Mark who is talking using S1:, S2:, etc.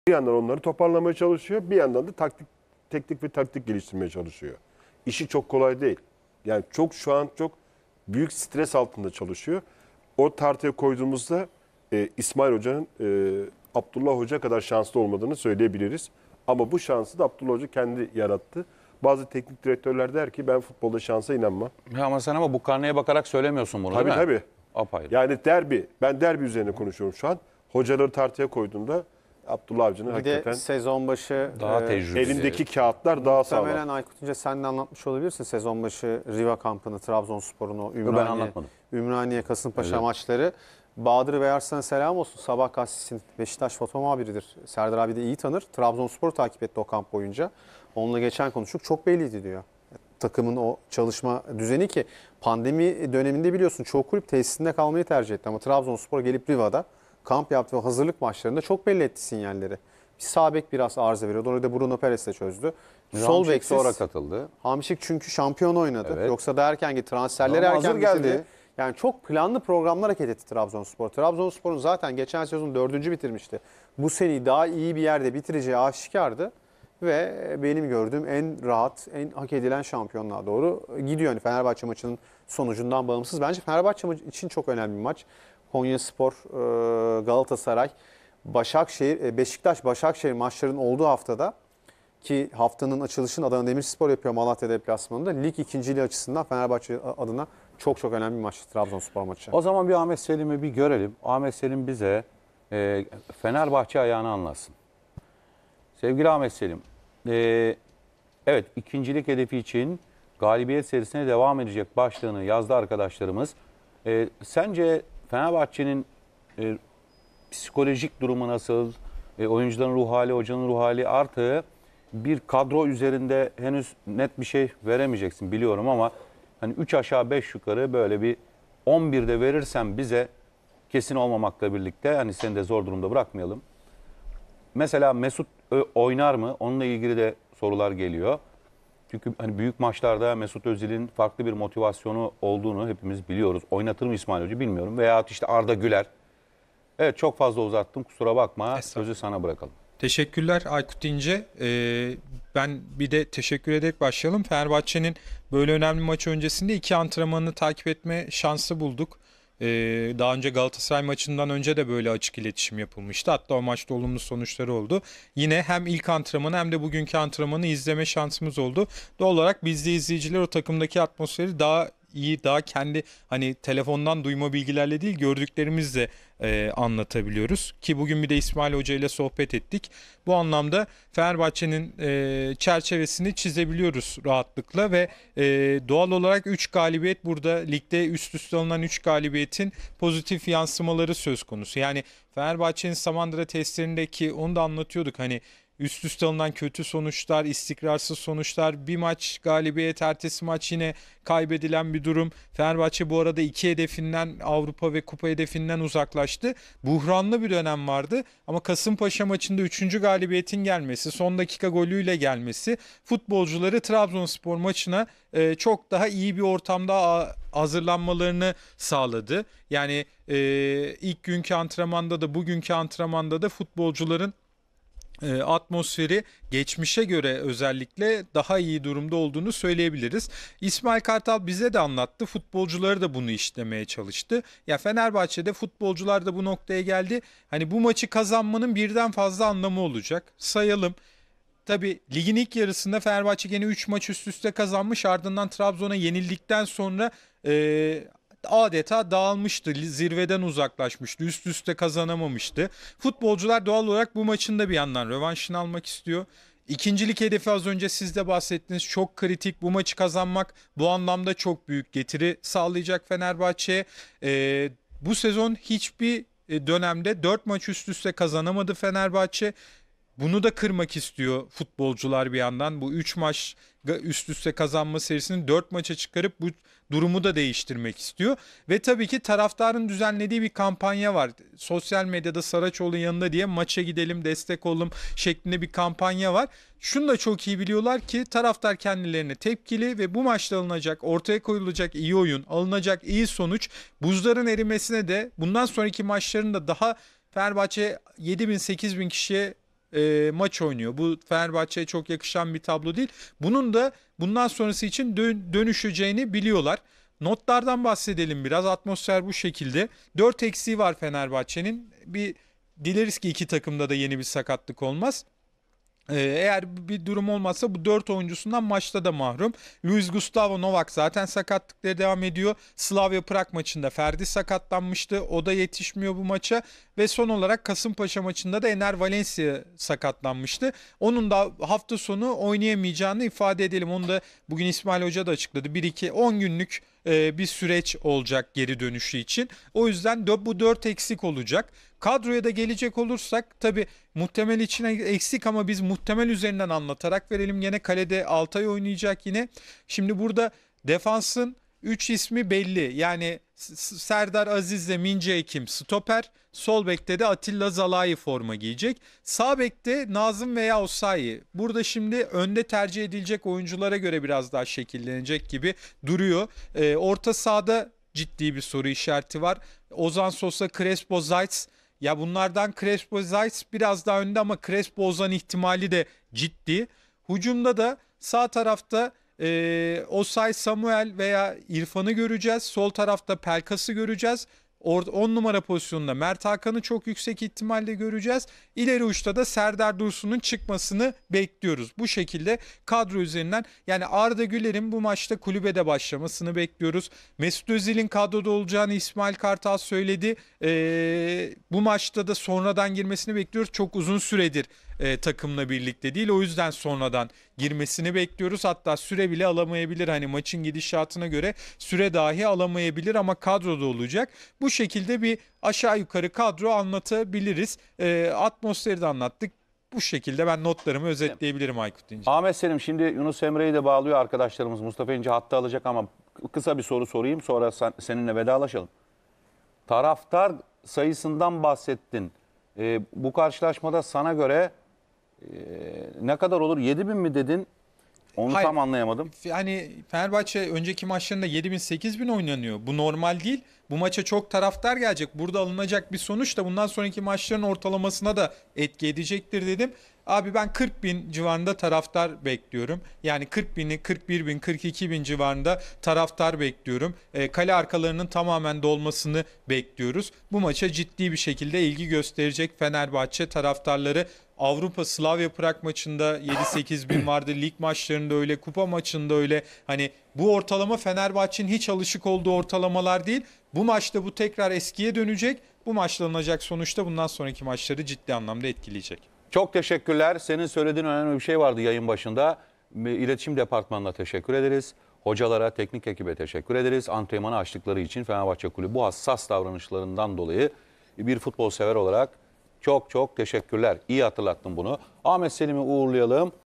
S1: Bir yandan onları toparlamaya çalışıyor, bir yandan da teknik ve taktik geliştirmeye çalışıyor. İşi çok kolay değil. Yani şu an çok büyük stres altında çalışıyor. O tartıya koyduğumuzda İsmail Hoca'nın Abdullah Hoca kadar şanslı olmadığını söyleyebiliriz. Ama bu şansı da Abdullah Hoca kendi yarattı. Bazı teknik direktörler der ki ben futbolda şansa inanmam.
S2: Ya ama sen bu karneye bakarak söylemiyorsun bunu,
S1: Tabii
S2: değil mi?
S1: tabii.
S2: Apayrı.
S1: Yani ben derbi üzerine konuşuyorum şu an. Hocaları tartıya koyduğumda Abdullah Avcı'nın
S3: Bir
S1: hakikaten
S3: de sezon başı
S2: Daha tecrübeli.
S1: elindeki kağıtlar daha sağlam.
S3: muhtemelen Aykut Hoca sen de anlatmış olabilirsin. Sezon başı Riva kampını, Trabzonspor'un o
S2: Ben anlatmadım.
S3: Ümraniye Kasımpaşa
S2: Evet.
S3: maçları. Bahadır Beyarslan'a selam olsun. Sabah gazetesinin Beşiktaş foto muhabiridir. Serdar abi de iyi tanır. Trabzonspor'u takip etti o kamp boyunca. Onunla geçen konuştuk. Çok belliydi diyor. Takımın o çalışma düzeni ki pandemi döneminde biliyorsun çoğu kulüp tesisinde kalmayı tercih etti. Ama Trabzonspor gelip Riva'da kamp yaptı ve hazırlık maçlarında çok belli etti sinyalleri. Bir sağ bek biraz arıza veriyordu. Orada da Bruno Perez de çözdü. Sol bek
S2: sonra katıldı.
S3: Hamşik çünkü şampiyon oynadı.
S2: Evet.
S3: Yoksa da erken gitti. Transferleri
S2: Ama
S3: erken
S2: hazır
S3: bitirdi.
S2: geldi.
S3: Yani çok planlı programlar hareket etti Trabzonspor. Trabzonspor'un zaten geçen sezon 4. bitirmişti. Bu seneyi daha iyi bir yerde bitireceği aşikardı. Ve benim gördüğüm en rahat, en hak edilen şampiyonluğa doğru gidiyor. Yani Fenerbahçe maçının sonucundan bağımsız. Bence Fenerbahçe maçı için çok önemli bir maç. Konyaspor, Galatasaray, Başakşehir, Beşiktaş, Başakşehir maçlarının olduğu haftada ki haftanın açılışını Adana Demirspor yapıyor Malatya deplasmanında. Lig ikinciliği açısından Fenerbahçe adına çok çok önemli bir maç Trabzonspor maçı.
S2: O zaman bir Ahmet Selim'i bir görelim. Ahmet Selim bize Fenerbahçe ayağını anlatsın. Sevgili Ahmet Selim, evet ikincilik hedefi için galibiyet serisine devam edecek başlığını yazdı arkadaşlarımız. Sence Fenerbahçe'nin psikolojik durumu nasıl? Oyuncuların ruh hali, hocanın ruh hali artı bir kadro üzerinde henüz net bir şey veremeyeceksin biliyorum ama hani 3 aşağı 5 yukarı böyle bir 11'de verirsen bize kesin olmamakla birlikte hani seni de zor durumda bırakmayalım. Mesela Mesut oynar mı? Onunla ilgili de sorular geliyor. Çünkü hani büyük maçlarda Mesut Özil'in farklı bir motivasyonu olduğunu hepimiz biliyoruz. Oynatır mı İsmail Hoca bilmiyorum. Veya işte Arda Güler. Evet çok fazla uzattım kusura bakma. Sözü sana bırakalım.
S4: Teşekkürler Aykut İnce. Ben bir de teşekkür ederek başlayalım. Fenerbahçe'nin böyle önemli maç öncesinde 2 antrenmanını takip etme şansı bulduk. Daha önce Galatasaray maçından önce de böyle açık iletişim yapılmıştı. Hatta o maçta olumlu sonuçları oldu. Yine hem ilk antrenmanı hem de bugünkü antrenmanı izleme şansımız oldu. Doğal olarak biz de izleyiciler o takımdaki atmosferi daha iyi, daha kendi hani telefondan duyma bilgilerle değil gördüklerimizle anlatabiliyoruz. Ki bugün bir de İsmail Hoca ile sohbet ettik. Bu anlamda Fenerbahçe'nin çerçevesini çizebiliyoruz rahatlıkla ve doğal olarak 3 galibiyet burada ligde üst üste alınan 3 galibiyetin pozitif yansımaları söz konusu. Yani Fenerbahçe'nin Samandıra testlerindeki onu da anlatıyorduk hani üst üste alınan kötü sonuçlar, istikrarsız sonuçlar, bir maç galibiyet, ertesi maç yine kaybedilen bir durum. Fenerbahçe bu arada 2 hedefinden, Avrupa ve Kupa hedefinden uzaklaştı. Buhranlı bir dönem vardı ama Kasımpaşa maçında 3. galibiyetin gelmesi, son dakika golüyle gelmesi futbolcuları Trabzonspor maçına çok daha iyi bir ortamda hazırlanmalarını sağladı. Yani ilk günkü antrenmanda da bugünkü antrenmanda da futbolcuların atmosferi geçmişe göre özellikle daha iyi durumda olduğunu söyleyebiliriz. İsmail Kartal bize de anlattı. Futbolcuları da bunu işlemeye çalıştı. Ya Fenerbahçe'de futbolcular da bu noktaya geldi. Hani bu maçı kazanmanın birden fazla anlamı olacak. Sayalım. Tabii ligin ilk yarısında Fenerbahçe gene 3 maç üst üste kazanmış. Ardından Trabzon'a yenildikten sonra adeta dağılmıştı. Zirveden uzaklaşmıştı. Üst üste kazanamamıştı. Futbolcular doğal olarak bu maçın da bir yandan rövanşını almak istiyor. İkincilik hedefi az önce siz de bahsettiniz. Çok kritik. Bu maçı kazanmak bu anlamda çok büyük getiri sağlayacak Fenerbahçe'ye. Bu sezon hiçbir dönemde 4 maç üst üste kazanamadı Fenerbahçe. Bunu da kırmak istiyor futbolcular bir yandan. Bu 3 maç üst üste kazanma serisini 4 maça çıkarıp bu durumu da değiştirmek istiyor. Ve tabii ki taraftarın düzenlediği bir kampanya var. Sosyal medyada Saraçoğlu yanında diye maça gidelim destek olalım şeklinde bir kampanya var. Şunu da çok iyi biliyorlar ki taraftar kendilerine tepkili ve bu maçta alınacak, ortaya koyulacak iyi oyun, alınacak iyi sonuç buzların erimesine de bundan sonraki maçların da daha Fenerbahçe 7.000-8.000 kişiye maç oynuyor. Bu Fenerbahçe'ye çok yakışan bir tablo değil. Bunun da bundan sonrası için dönüşeceğini biliyorlar. Notlardan bahsedelim biraz. Atmosfer bu şekilde. 4 eksiği var Fenerbahçe'nin. Dileriz ki iki takımda da yeni bir sakatlık olmaz. Eğer bir durum olmazsa bu 4 oyuncusundan maçta da mahrum. Luis Gustavo Novak zaten sakatlıkları devam ediyor. Slavia Prag maçında Ferdi sakatlanmıştı. O da yetişmiyor bu maça. Ve son olarak Kasımpaşa maçında da Ener Valencia sakatlanmıştı. Onun da hafta sonu oynayamayacağını ifade edelim. Onu da bugün İsmail Hoca da açıkladı. 1-2-10 günlük bir süreç olacak geri dönüşü için. O yüzden bu 4 eksik olacak. Kadroya da gelecek olursak tabii muhtemel içine eksik ama biz muhtemel üzerinden anlatarak verelim. Yine kalede Altay oynayacak yine. Şimdi burada defansın 3 ismi belli. Yani Serdar Aziz'le Mince Ekim stoper. Sol bekte de Atilla Zalai forma giyecek. Sağ bekte Nazım veya Osayi. Burada şimdi önde tercih edilecek oyunculara göre biraz daha şekillenecek gibi duruyor. Orta sahada ciddi bir soru işareti var. Ozan Sosa, Crespo, Zayt. Ya bunlardan Crespo, Zayt biraz daha önde ama Crespo Ozan ihtimali de ciddi. Hücumda da sağ tarafta Osay Samuel veya İrfan'ı göreceğiz. Sol tarafta Pelkas'ı göreceğiz. 10 numara pozisyonunda Mert Hakan'ı çok yüksek ihtimalle göreceğiz. İleri uçta da Serdar Dursun'un çıkmasını bekliyoruz. Bu şekilde kadro üzerinden yani Arda Güler'in bu maçta kulübede başlamasını bekliyoruz. Mesut Özil'in kadroda olacağını İsmail Kartal söyledi. Bu maçta da sonradan girmesini bekliyoruz. Çok uzun süredir takımla birlikte değil. O yüzden sonradan girmesini bekliyoruz. Hatta süre bile alamayabilir. Hani maçın gidişatına göre süre dahi alamayabilir ama kadroda olacak. Bu şekilde bir aşağı yukarı kadro anlatabiliriz. Atmosferi de anlattık. Bu şekilde ben notlarımı özetleyebilirim Aykut İnce.
S2: Ahmet Selim, şimdi Yunus Emre'yi de bağlıyor arkadaşlarımız. Mustafa İnce hatta alacak ama kısa bir soru sorayım. Sonra seninle vedalaşalım. Taraftar sayısından bahsettin. Bu karşılaşmada sana göre ne kadar olur? 7.000 mi dedin? Onu
S4: Hayır.
S2: tam anlayamadım.
S4: Yani Fenerbahçe önceki maçlarında 7.000-8.000 oynanıyor. Bu normal değil. Bu maça çok taraftar gelecek. Burada alınacak bir sonuç da bundan sonraki maçların ortalamasına da etki edecektir dedim. Abi ben 40.000 civarında taraftar bekliyorum. Yani 40.000'i, 41.000, 42.000 civarında taraftar bekliyorum. Kale arkalarının tamamen dolmasını bekliyoruz. Bu maça ciddi bir şekilde ilgi gösterecek Fenerbahçe taraftarları. Avrupa Slavia Prag maçında 7-8 bin vardı. Lig maçlarında öyle, kupa maçında öyle. Hani bu ortalama Fenerbahçe'nin hiç alışık olduğu ortalamalar değil. Bu maçta bu tekrar eskiye dönecek. Bu maçla alınacak sonuçta bundan sonraki maçları ciddi anlamda etkileyecek.
S2: Çok teşekkürler. Senin söylediğin önemli bir şey vardı yayın başında. İletişim departmanına teşekkür ederiz. Hocalara, teknik ekibe teşekkür ederiz. Antrenmanı açtıkları için Fenerbahçe Kulübü bu hassas davranışlarından dolayı bir futbol sever olarak çok çok teşekkürler. İyi hatırlattın bunu. Ahmet Selim'i uğurlayalım.